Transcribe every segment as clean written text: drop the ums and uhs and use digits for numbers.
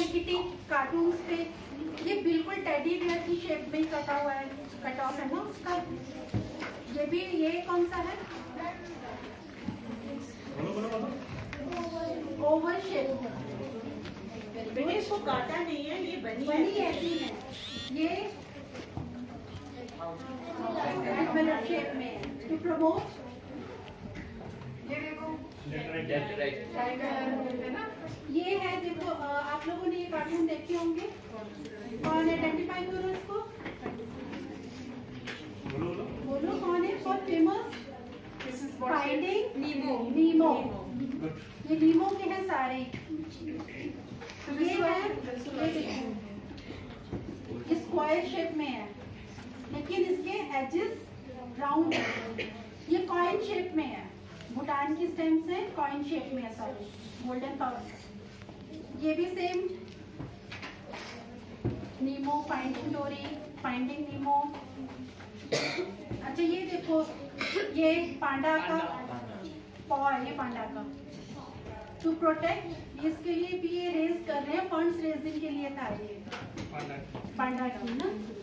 Kitty cartoons पे, ये बिल्कुल टेडी बियर की शेप में कटा हुआ है, कट ऑफ है ना उसका। ये भी, ये कौन सा है? Oval shape. इसको काटा नहीं है, ये बनी ऐसी है। ये डेवलप शेप में है टू प्रमोट। ये देखो है ना, ये है देखो। आप लोगों ने ये कार्टून देखे होंगे, कौन आइडेंटिफाई करो इसको, बोलो कौन है? बहुत फेमस फाइंडिंग नीमो। ये नीमो के हैं सारे। ये है, ये स्क्वायर शेप में है लेकिन इसके एजेस राउंड है। ये कॉइन शेप में है, भूटान की स्टेम्स है, कॉइन शेप में है सारे, गोल्डन पावर। ये भी same Nemo finding Dory, finding Nemo. अच्छा ये देखो, ये पांडा का पॉ है, ये पांडा का। टू प्रोटेक्ट, इसके लिए भी ये रेज कर रहे हैं, फंड्स रेजिंग के लिए था ये पांडा की ना।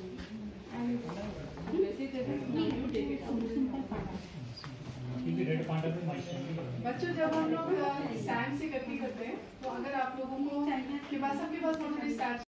बच्चों जब हम लोग स्टैंड से करके करते हैं तो अगर आप लोगों को के पास, सबके पास स्टैंड